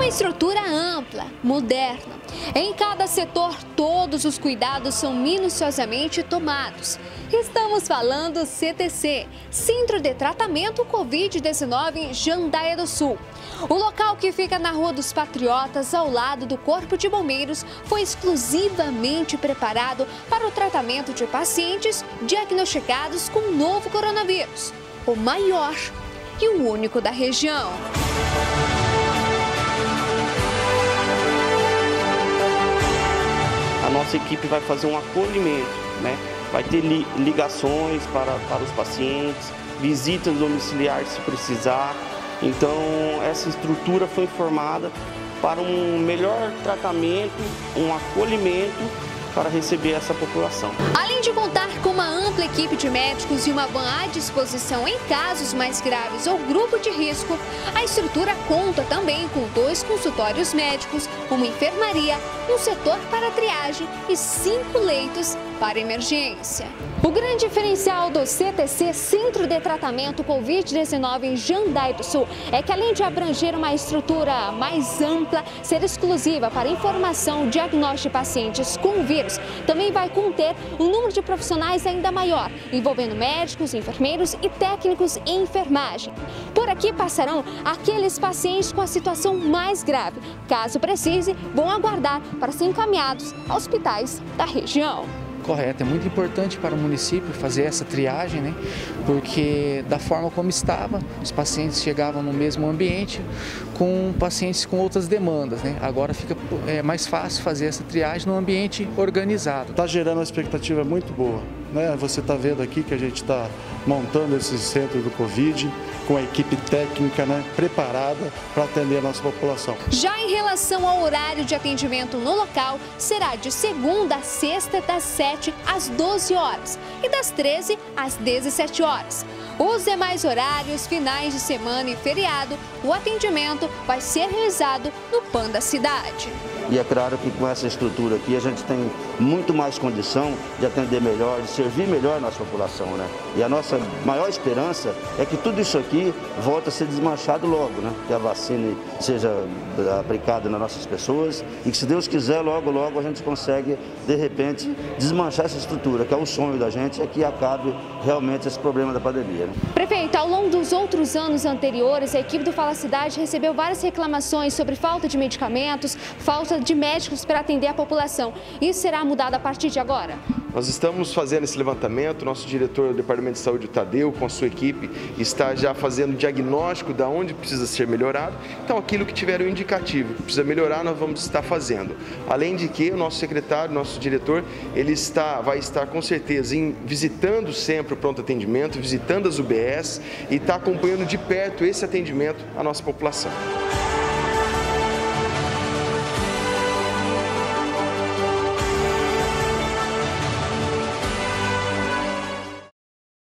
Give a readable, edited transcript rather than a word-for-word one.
Uma estrutura ampla, moderna. Em cada setor, todos os cuidados são minuciosamente tomados. Estamos falando CTC, Centro de Tratamento Covid-19 em Jandaia do Sul. O local, que fica na Rua dos Patriotas, ao lado do Corpo de Bombeiros, foi exclusivamente preparado para o tratamento de pacientes diagnosticados com o novo coronavírus, o maior e o único da região. A nossa equipe vai fazer um acolhimento, né? Vai ter ligações para os pacientes, visitas domiciliares se precisar. Então, essa estrutura foi formada para um melhor tratamento, um acolhimento para receber essa população. Além de contar com uma ampla equipe de médicos e uma van à disposição em casos mais graves ou grupo de risco, a estrutura conta também com 2 consultórios médicos, uma enfermaria, um setor para triagem e 5 leitos para emergência. O grande diferencial do CTC, Centro de Tratamento Covid-19 em Jandaia do Sul, é que, além de abranger uma estrutura mais ampla, ser exclusiva para informação, diagnóstico de pacientes com o vírus, também vai conter um número de profissionais ainda maior, envolvendo médicos, enfermeiros e técnicos em enfermagem. Por aqui passarão aqueles pacientes com a situação mais grave. Caso precise, vão aguardar para ser encaminhados a hospitais da região. Correto, é muito importante para o município fazer essa triagem, né? Porque da forma como estava, os pacientes chegavam no mesmo ambiente com pacientes com outras demandas, né? Agora fica mais fácil fazer essa triagem num ambiente organizado. Está gerando uma expectativa muito boa, né? Você está vendo aqui que a gente está montando esse centro do Covid com a equipe técnica, né, preparada para atender a nossa população. Já em relação ao horário de atendimento no local, será de segunda a sexta, das 7 às 12 horas e das 13 às 17 horas. Os demais horários, finais de semana e feriado, o atendimento vai ser realizado no PAN da cidade. E é claro que com essa estrutura aqui a gente tem muito mais condição de atender melhor, de servir melhor a nossa população, né? E a nossa maior esperança é que tudo isso aqui volte a ser desmanchado logo, né? Que a vacina seja aplicada nas nossas pessoas e que, se Deus quiser, logo, logo a gente consegue, de repente, desmanchar essa estrutura, que é o sonho da gente, é que acabe realmente esse problema da pandemia, né? Prefeito, ao longo dos outros anos anteriores, a equipe do Fala Cidade recebeu várias reclamações sobre falta de medicamentos, falta de médicos para atender a população. Isso será mudado a partir de agora? Nós estamos fazendo esse levantamento, nosso diretor do Departamento de Saúde, o Tadeu, com a sua equipe, está já fazendo o diagnóstico de onde precisa ser melhorado. Então, aquilo que tiver um indicativo que precisa melhorar, nós vamos estar fazendo. Além de que o nosso secretário, nosso diretor, ele vai estar com certeza visitando sempre o pronto atendimento, visitando as UBS e está acompanhando de perto esse atendimento à nossa população.